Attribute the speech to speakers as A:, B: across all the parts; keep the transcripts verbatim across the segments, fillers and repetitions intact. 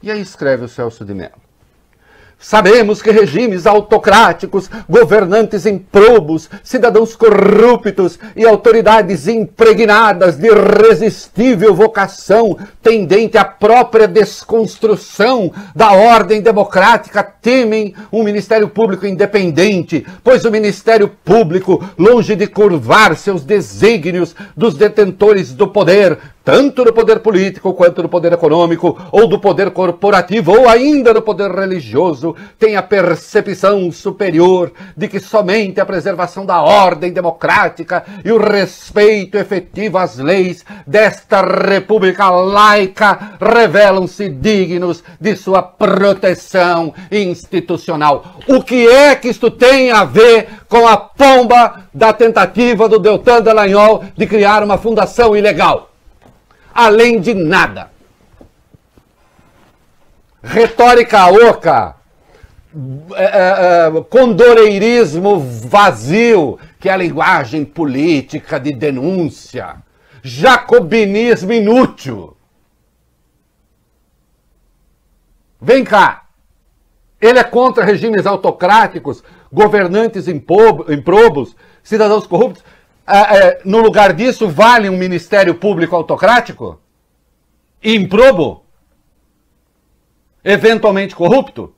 A: E aí escreve o Celso de Mello. Sabemos que regimes autocráticos, governantes improbos, cidadãos corruptos e autoridades impregnadas de irresistível vocação tendente à própria desconstrução da ordem democrática temem um Ministério Público independente, pois o Ministério Público, longe de curvar seus desígnios dos detentores do poder, tanto do poder político quanto do poder econômico, ou do poder corporativo, ou ainda do poder religioso, tem a percepção superior de que somente a preservação da ordem democrática e o respeito efetivo às leis desta república laica revelam-se dignos de sua proteção institucional. O que é que isto tem a ver com a pomba da tentativa do Deltan Dallagnol de criar uma fundação ilegal? Além de nada. Retórica oca, é, é, condoreirismo vazio, que é a linguagem política de denúncia, jacobinismo inútil. Vem cá. Ele é contra regimes autocráticos, governantes improbos, cidadãos corruptos. É, é, no lugar disso, vale um Ministério Público autocrático? Improbo? Eventualmente corrupto?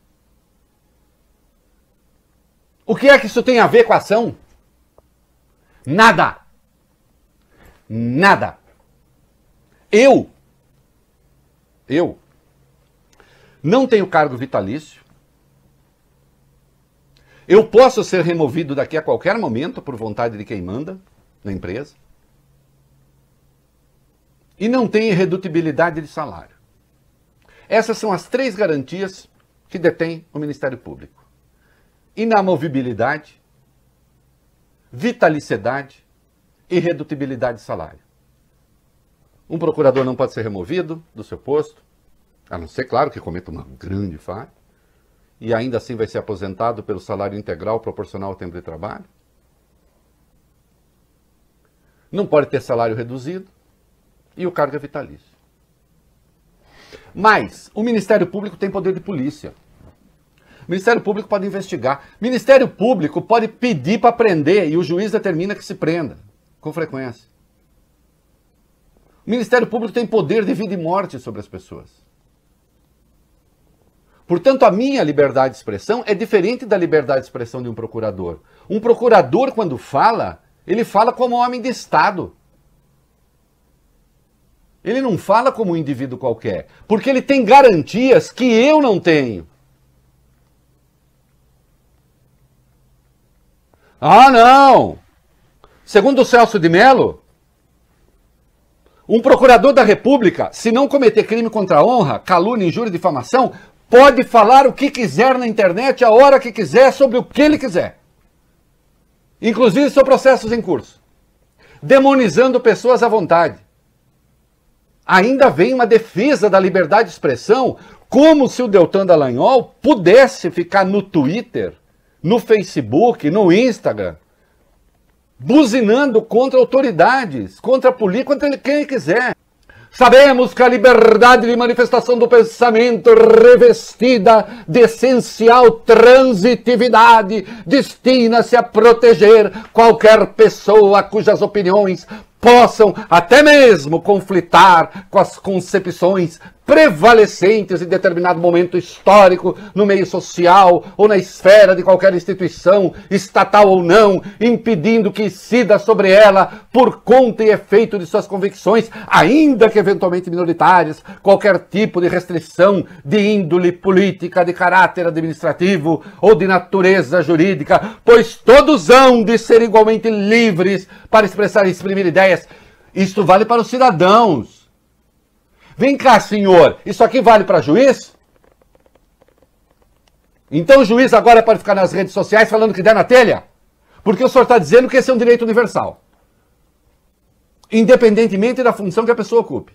A: O que é que isso tem a ver com a ação? Nada. Nada. Eu, eu, não tenho cargo vitalício. Eu posso ser removido daqui a qualquer momento por vontade de quem manda na empresa. E não tem irredutibilidade de salário. Essas são as três garantias que detém o Ministério Público: inamovibilidade, vitaliciedade e irredutibilidade de salário. Um procurador não pode ser removido do seu posto, a não ser, claro, que cometa uma grande falha, e ainda assim vai ser aposentado pelo salário integral proporcional ao tempo de trabalho. Não pode ter salário reduzido e o cargo é vitalício. Mas o Ministério Público tem poder de polícia. O Ministério Público pode investigar. O Ministério Público pode pedir para prender e o juiz determina que se prenda, com frequência. O Ministério Público tem poder de vida e morte sobre as pessoas. Portanto, a minha liberdade de expressão é diferente da liberdade de expressão de um procurador. Um procurador, quando fala, ele fala como homem de Estado. Ele não fala como um indivíduo qualquer, porque ele tem garantias que eu não tenho. Ah, não! Segundo o Celso de Mello, um procurador da República, se não cometer crime contra a honra, calúnia, injúria e difamação, pode falar o que quiser na internet, a hora que quiser, sobre o que ele quiser. Inclusive sobre processos em curso. Demonizando pessoas à vontade. Ainda vem uma defesa da liberdade de expressão, como se o Deltan Dallagnol pudesse ficar no Twitter, no Facebook, no Instagram, buzinando contra autoridades, contra a polícia, contra quem ele quiser. Sabemos que a liberdade de manifestação do pensamento, revestida de essencial transitividade, destina-se a proteger qualquer pessoa cujas opiniões possam até mesmo conflitar com as concepções prevalecentes em determinado momento histórico, no meio social ou na esfera de qualquer instituição, estatal ou não, impedindo que incida sobre ela por conta e efeito de suas convicções, ainda que eventualmente minoritárias, qualquer tipo de restrição de índole política, de caráter administrativo ou de natureza jurídica, pois todos hão de ser igualmente livres para expressar e exprimir ideias. Isto vale para os cidadãos. Vem cá, senhor, isso aqui vale para juiz? Então o juiz agora pode ficar nas redes sociais falando que der na telha? Porque o senhor está dizendo que esse é um direito universal. Independentemente da função que a pessoa ocupe.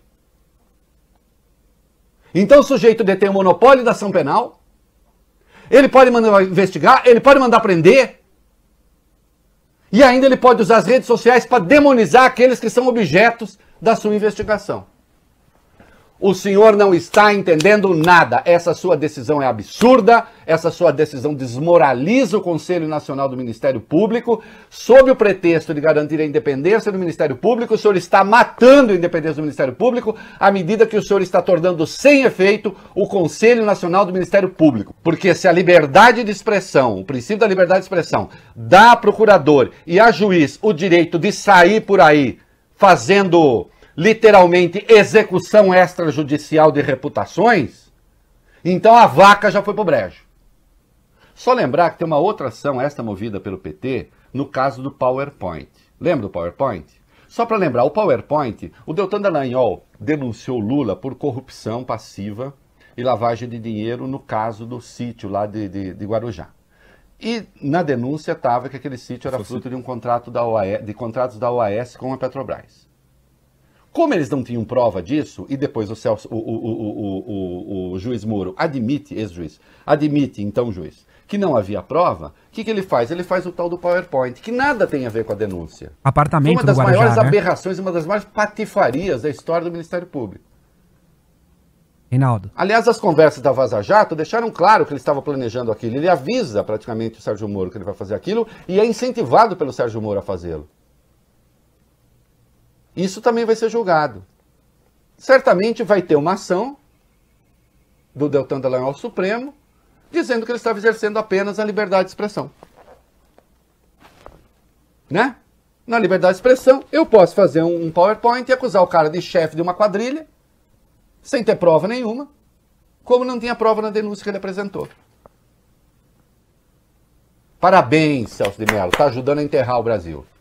A: Então o sujeito detém o monopólio da ação penal, ele pode mandar investigar, ele pode mandar prender, e ainda ele pode usar as redes sociais para demonizar aqueles que são objetos da sua investigação. O senhor não está entendendo nada. Essa sua decisão é absurda, essa sua decisão desmoraliza o Conselho Nacional do Ministério Público. Sob o pretexto de garantir a independência do Ministério Público, o senhor está matando a independência do Ministério Público à medida que o senhor está tornando sem efeito o Conselho Nacional do Ministério Público. Porque se a liberdade de expressão, o princípio da liberdade de expressão, dá a procurador e a juiz o direito de sair por aí fazendo literalmente execução extrajudicial de reputações, então a vaca já foi pro brejo. Só lembrar que tem uma outra ação, esta movida pelo P T, no caso do PowerPoint. Lembra do PowerPoint? Só para lembrar, o PowerPoint, o Deltan Dallagnol denunciou Lula por corrupção passiva e lavagem de dinheiro no caso do sítio lá de, de, de Guarujá. E na denúncia estava que aquele sítio era fruto de um contrato da O A S, de contratos da O A S com a Petrobras. Como eles não tinham prova disso, e depois o, Celso, o, o, o, o, o juiz Moro admite, ex-juiz, admite, então juiz, que não havia prova, o que, que ele faz? Ele faz o tal do PowerPoint, que nada tem a ver com a denúncia.
B: Apartamento
A: Foi uma das
B: do Guarujá,
A: maiores
B: né?
A: aberrações, uma das maiores patifarias da história do Ministério Público.
B: Reinaldo.
A: Aliás, as conversas da Vaza Jato deixaram claro que ele estava planejando aquilo. Ele avisa praticamente o Sérgio Moro que ele vai fazer aquilo e é incentivado pelo Sérgio Moro a fazê-lo. Isso também vai ser julgado. Certamente vai ter uma ação do Deltan Dallagnol ao Supremo dizendo que ele estava exercendo apenas a liberdade de expressão. Né? Na liberdade de expressão, eu posso fazer um PowerPoint e acusar o cara de chefe de uma quadrilha sem ter prova nenhuma, como não tinha prova na denúncia que ele apresentou. Parabéns, Celso de Mello, está ajudando a enterrar o Brasil.